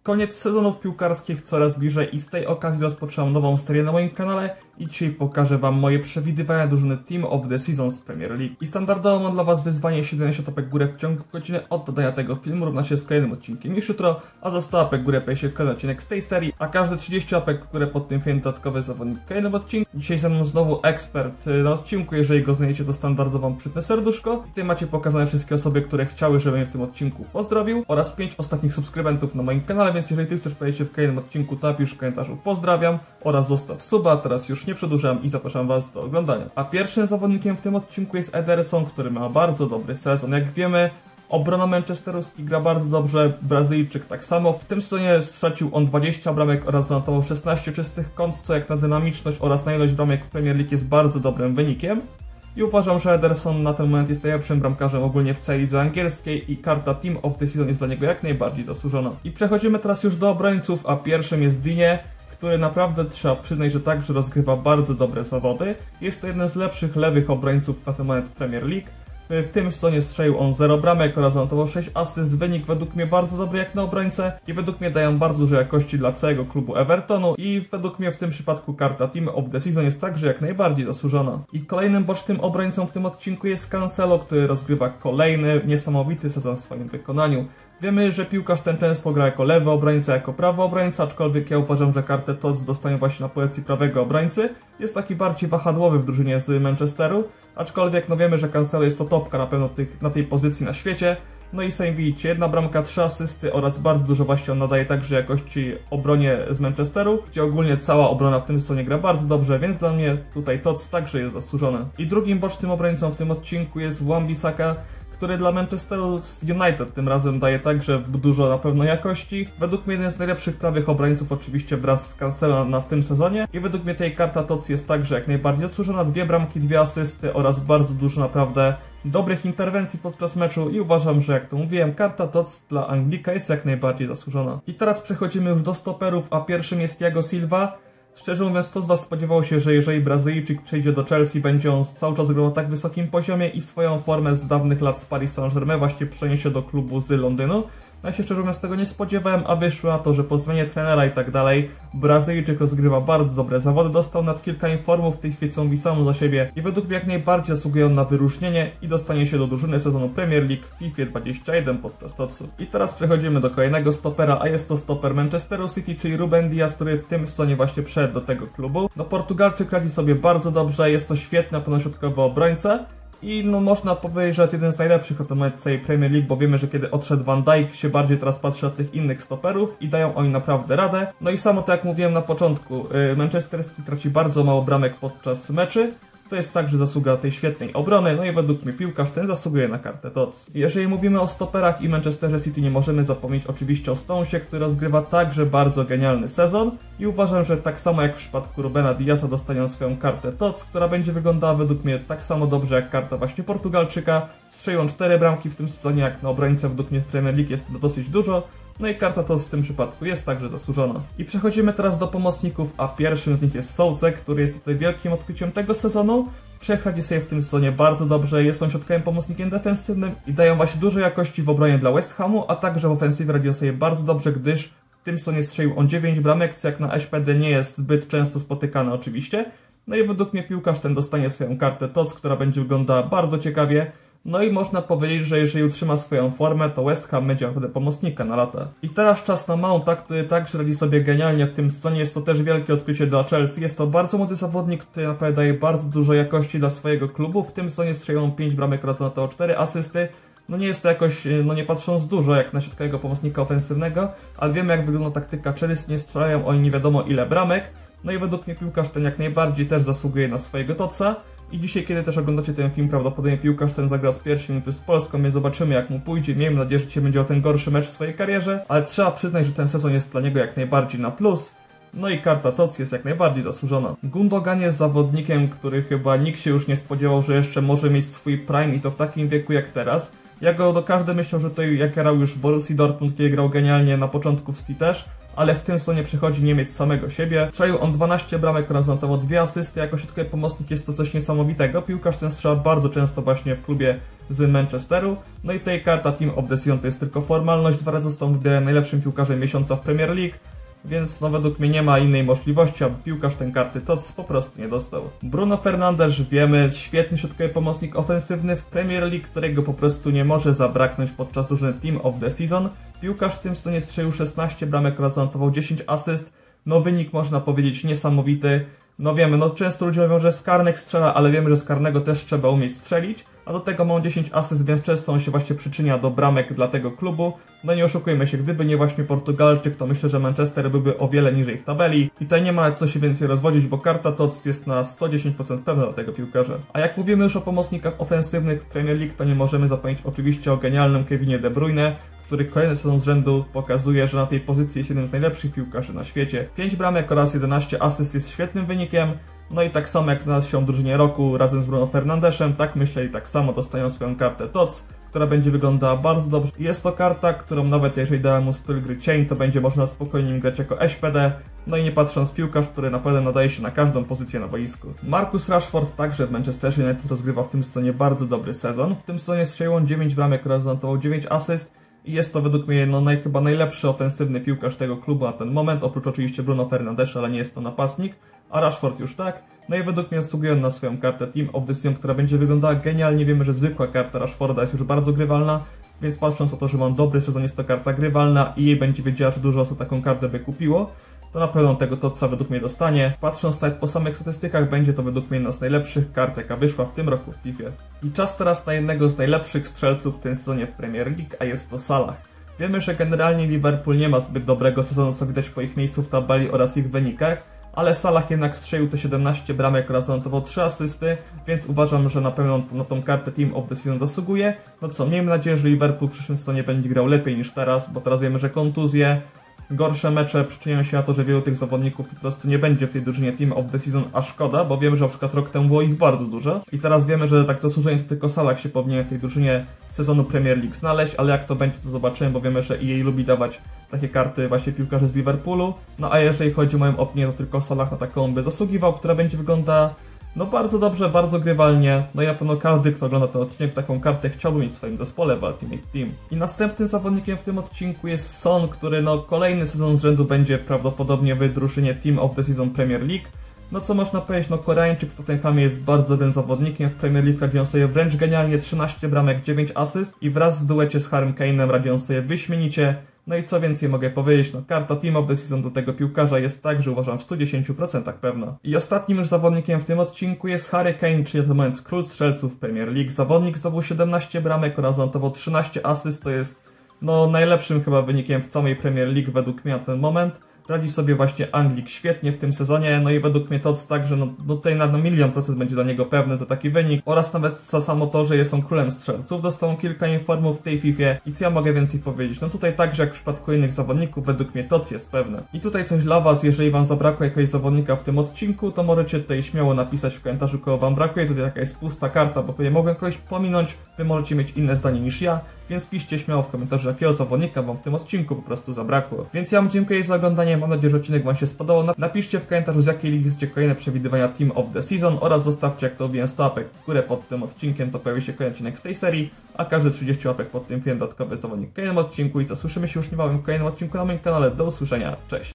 Koniec sezonów piłkarskich coraz bliżej i z tej okazji rozpoczynam nową serię na moim kanale i dzisiaj pokażę wam moje przewidywania drużyny Team of the Season z Premier League. I standardowo mam dla was wyzwanie 70 łapek w górę w ciągu godziny od dodania tego filmu równa się z kolejnym odcinkiem już jutro, a za 100 łapek w górę pojawi się kolejny odcinek z tej serii, a każde 30 łapek w górę pod tym filmem dodatkowy zawodnik w kolejnym odcinku. Dzisiaj ze mną znowu ekspert na odcinku, jeżeli go znajdziecie to standardowo wam przytnę serduszko. I tutaj macie pokazane wszystkie osoby, które chciały, żebym je w tym odcinku pozdrowił oraz 5 ostatnich subskrybentów na moim kanale, więc jeżeli ty chcesz pojawić się w kolejnym odcinku, to napisz w komentarzu pozdrawiam oraz zostaw suba. Teraz już nie przedłużam i zapraszam was do oglądania. A pierwszym zawodnikiem w tym odcinku jest Ederson, który ma bardzo dobry sezon. Jak wiemy, obrona Manchesteru City gra bardzo dobrze, Brazylijczyk tak samo. W tym sezonie stracił on 20 bramek oraz zanotował 16 czystych kąt, co jak na dynamiczność oraz na ilość bramek w Premier League jest bardzo dobrym wynikiem. I uważam, że Ederson na ten moment jest najlepszym bramkarzem ogólnie w całej lidze angielskiej i karta Team of the Season jest dla niego jak najbardziej zasłużona. I przechodzimy teraz już do obrońców, a pierwszym jest Digne, który naprawdę trzeba przyznać, że także rozgrywa bardzo dobre zawody. Jest to jeden z lepszych lewych obrońców na ten moment w Premier League. W tym sezonie strzelił on 0 bramek oraz zanotował 6 asyst. Wynik według mnie bardzo dobry jak na obrońcę i według mnie dają bardzo duże jakości dla całego klubu Evertonu i według mnie w tym przypadku karta Team of the Season jest także jak najbardziej zasłużona. I kolejnym bocznym obrońcą w tym odcinku jest Cancelo, który rozgrywa kolejny niesamowity sezon w swoim wykonaniu. Wiemy, że piłkarz ten często gra jako lewy obrońca, jako prawy obrońca, aczkolwiek ja uważam, że kartę TOTS dostanie właśnie na pozycji prawego obrońcy. Jest taki bardziej wahadłowy w drużynie z Manchesteru, aczkolwiek no wiemy, że Cancelo jest to topka na pewno na tej pozycji na świecie. No i sami widzicie, 1 bramka, 3 asysty oraz bardzo dużo właśnie on nadaje także jakości obronie z Manchesteru, gdzie ogólnie cała obrona w tym sezonie gra bardzo dobrze, więc dla mnie tutaj TOTS także jest zasłużone. I drugim bocznym obrońcą w tym odcinku jest Wan-Bissaka, który dla Manchesteru United tym razem daje także dużo na pewno jakości. Według mnie jeden z najlepszych prawych obrońców oczywiście wraz z Cancelo w tym sezonie i według mnie tej karta TOTS jest także jak najbardziej zasłużona. 2 bramki, 2 asysty oraz bardzo dużo naprawdę dobrych interwencji podczas meczu i uważam, że jak to mówiłem, karta TOTS dla Anglika jest jak najbardziej zasłużona. I teraz przechodzimy już do stoperów, a pierwszym jest Thiago Silva. Szczerze mówiąc, co z was spodziewało się, że jeżeli Brazylijczyk przejdzie do Chelsea, będzie on cały czas grał na tak wysokim poziomie i swoją formę z dawnych lat z Paris Saint-Germain właśnie przeniesie do klubu z Londynu? No ja się szczerze mówiąc tego nie spodziewałem, a wyszło na to, że po zmianie trenera i tak dalej Brazylijczyk rozgrywa bardzo dobre zawody, dostał nad kilka informów, w tej chwili co mówi sam za siebie i według mnie jak najbardziej zasługuje on na wyróżnienie i dostanie się do drużyny sezonu Premier League w FIFA 21 podczas TOTS-u. I teraz przechodzimy do kolejnego stopera, a jest to stoper Manchesteru City, czyli Ruben Dias, który w tym sezonie właśnie przeszedł do tego klubu. No Portugalczyk radzi sobie bardzo dobrze, jest to świetny pełnośrodkowy obrońca. I no można powiedzieć, że to jeden z najlepszych na ten moment całej Premier League, bo wiemy, że kiedy odszedł Van Dijk się bardziej teraz patrzy na tych innych stoperów i dają oni naprawdę radę. No i samo tak jak mówiłem na początku, Manchester City traci bardzo mało bramek podczas meczy. To jest także zasługa tej świetnej obrony, no i według mnie piłkarz ten zasługuje na kartę TOTS. Jeżeli mówimy o stoperach i Manchesterze City, nie możemy zapomnieć oczywiście o Stonesie, który rozgrywa także bardzo genialny sezon i uważam, że tak samo jak w przypadku Rubena Diasa dostanie swoją kartę TOTS, która będzie wyglądała według mnie tak samo dobrze jak karta właśnie Portugalczyka. Strzelił 4 bramki w tym sezonie, jak na obrońcę według mnie w Premier League jest to dosyć dużo. No i karta TOTS w tym przypadku jest także zasłużona. I przechodzimy teraz do pomocników, a pierwszym z nich jest Soucek, który jest tutaj wielkim odkryciem tego sezonu. Radzi sobie w tym sezonie bardzo dobrze, jest on środkowym pomocnikiem defensywnym i dają właśnie dużo jakości w obronie dla West Hamu, a także w ofensywie radzi sobie bardzo dobrze, gdyż w tym sezonie strzelił on 9 bramek, co jak na SPD nie jest zbyt często spotykane oczywiście. No i według mnie piłkarz ten dostanie swoją kartę TOTS, która będzie wyglądała bardzo ciekawie. No i można powiedzieć, że jeżeli utrzyma swoją formę, to West Ham będzie naprawdę pomocnika na lata. I teraz czas na Mounta, który także radzi sobie genialnie w tym sezonie. Jest to też wielkie odkrycie dla Chelsea. Jest to bardzo młody zawodnik, który naprawdę daje bardzo dużo jakości dla swojego klubu. W tym sezonie strzelił 5 bramek oraz zanotował 4 asysty. No nie jest to jakoś, no nie patrząc dużo jak na środkowego pomocnika ofensywnego, ale wiemy jak wygląda taktyka Chelsea, nie strzelają oni nie wiadomo ile bramek. No i według mnie piłkarz ten jak najbardziej też zasługuje na swojego TOTS-a. I dzisiaj, kiedy też oglądacie ten film, prawdopodobnie piłkarz ten zagra od pierwszej minuty z Polską, więc zobaczymy jak mu pójdzie. Miejmy nadzieję, że dzisiaj będzie o ten gorszy mecz w swojej karierze, ale trzeba przyznać, że ten sezon jest dla niego jak najbardziej na plus. no i karta TOTS jest jak najbardziej zasłużona. Gundogan jest zawodnikiem, który chyba nikt się już nie spodziewał, że jeszcze może mieć swój prime i to w takim wieku jak teraz. Ja go każdy myślał, że to jak grał już w Borussii Dortmund, kiedy grał genialnie na początku w City też, ale w tym sezonie przychodzi Niemiec samego siebie. Strzelił on 12 bramek oraz zanotował 2 asysty, jako środkowy pomocnik jest to coś niesamowitego. Piłkarz ten strzela bardzo często właśnie w klubie z Manchesteru. No i tutaj karta Team of the Season to jest tylko formalność, 2 razy został wybierany najlepszym piłkarzem miesiąca w Premier League. Więc no według mnie nie ma innej możliwości, aby piłkarz ten karty TOTS po prostu nie dostał. Bruno Fernandes, wiemy, świetny środkowy pomocnik ofensywny w Premier League, którego po prostu nie może zabraknąć podczas drużyny Team of the Season. Piłkarz w tym sezonie strzelił 16 bramek oraz zanotował 10 asyst. No wynik można powiedzieć niesamowity. No wiemy, no często ludzie mówią, że z karnych strzela, ale wiemy, że z karnego też trzeba umieć strzelić. A do tego ma on 10 asyst, więc często on się właśnie przyczynia do bramek dla tego klubu. No nie oszukujmy się, gdyby nie właśnie Portugalczyk, to myślę, że Manchester byłby o wiele niżej w tabeli. I tutaj nie ma co się więcej rozwodzić, bo karta TOTS jest na 110% pewna dla tego piłkarza. A jak mówimy już o pomocnikach ofensywnych w Premier League, to nie możemy zapomnieć oczywiście o genialnym Kevinie De Bruyne, który kolejny sezon z rzędu pokazuje, że na tej pozycji jest jednym z najlepszych piłkarzy na świecie. 5 bramek oraz 11 asyst jest świetnym wynikiem. No i tak samo jak znalazł się w drużynie roku razem z Bruno Fernandesem, tak myślę i tak samo dostają swoją kartę TOTS, która będzie wyglądała bardzo dobrze. Jest to karta, którą nawet jeżeli dałem mu styl gry cień, to będzie można spokojnie grać jako SPD. No i nie patrząc, piłkarz, który naprawdę nadaje się na każdą pozycję na boisku. Marcus Rashford także w Manchesterze United rozgrywa w tym sezonie bardzo dobry sezon. W tym sezonie strzelił on 9 bramek oraz zanotował 9 asyst. I jest to według mnie chyba najlepszy ofensywny piłkarz tego klubu na ten moment, oprócz oczywiście Bruno Fernandesa, ale nie jest to napastnik, a Rashford już tak. No i według mnie zasługuje on na swoją kartę Team of the Season, która będzie wyglądała genialnie. Wiemy, że zwykła karta Rashforda jest już bardzo grywalna, więc patrząc na to, że mam dobry sezon, jest to karta grywalna i jej będzie wiedziała, że dużo osób taką kartę by kupiło, to na pewno tego TOTS-a według mnie dostanie. Patrząc nawet po samych statystykach, będzie to według mnie jedna z najlepszych kart, jaka wyszła w tym roku w FIFA. I czas teraz na jednego z najlepszych strzelców w tym sezonie w Premier League, a jest to Salah. Wiemy, że generalnie Liverpool nie ma zbyt dobrego sezonu, co widać po ich miejscu w tabeli oraz ich wynikach, ale Salah jednak strzelił te 17 bramek oraz zanotował 3 asysty, więc uważam, że na pewno na tą kartę Team of the Season zasługuje. No co, miejmy nadzieję, że Liverpool w przyszłym sezonie będzie grał lepiej niż teraz, bo teraz wiemy, że kontuzje, gorsze mecze przyczyniają się na to, że wielu tych zawodników po prostu nie będzie w tej drużynie Team of the Season, a szkoda, bo wiemy, że na przykład rok temu było ich bardzo dużo i teraz wiemy, że tak zasłużenie to tylko Salah się powinien w tej drużynie sezonu Premier League znaleźć, ale jak to będzie, to zobaczymy, bo wiemy, że EA lubi dawać takie karty właśnie piłkarzy z Liverpoolu. No a jeżeli chodzi o moją opinię, to tylko Salah na taką by zasługiwał, która będzie wyglądała no bardzo dobrze, bardzo grywalnie. No i na pewno każdy, kto ogląda ten odcinek, taką kartę chciałby mieć w swoim zespole w Ultimate Team. I następnym zawodnikiem w tym odcinku jest Son, który kolejny sezon z rzędu będzie prawdopodobnie w drużynie Team of the Season Premier League. No co można powiedzieć, Koreańczyk w Tottenhamie jest bardzo dobrym zawodnikiem, w Premier League radzi on sobie wręcz genialnie, 13 bramek, 9 asyst i wraz w duecie z Harrym Kane'em radzi on sobie wyśmienicie. No i co więcej mogę powiedzieć, karta Team of the Season do tego piłkarza jest także uważam w 110% pewna. I ostatnim już zawodnikiem w tym odcinku jest Harry Kane, czyli na ten moment król strzelców Premier League. Zawodnik zdobył 17 bramek oraz zanotował 13 asyst, to jest najlepszym chyba wynikiem w całej Premier League według mnie na ten moment. Radzi sobie właśnie Anglik świetnie w tym sezonie, no i według mnie to tak, że tutaj na 100% będzie dla niego pewny za taki wynik oraz nawet za samo to, że jest on królem strzelców. Dostał kilka informów w tej Fifie i co ja mogę więcej powiedzieć? Tutaj także jak w przypadku innych zawodników, według mnie TOTS jest pewne. I tutaj coś dla was, jeżeli wam zabrakło jakiegoś zawodnika w tym odcinku, to możecie tutaj śmiało napisać w komentarzu, kogo wam brakuje. Tutaj taka jest pusta karta, bo tutaj mogłem kogoś pominąć, wy możecie mieć inne zdanie niż ja. Więc piszcie śmiało w komentarzu, jakiego zawodnika wam w tym odcinku po prostu zabrakło. Więc ja wam dziękuję za oglądanie, mam nadzieję, że odcinek wam się spodobał. Napiszcie w komentarzu, z jakiej ligi chcecie kolejne przewidywania Team of the Season oraz zostawcie, jak to obiłem 100 łapek w górę pod tym odcinkiem, to pojawi się kolejny odcinek z tej serii, a każdy 30 łapek pod tym filmem dodatkowy zawodnik w kolejnym odcinku i co, słyszymy się już niebawem w kolejnym odcinku na moim kanale. Do usłyszenia, cześć!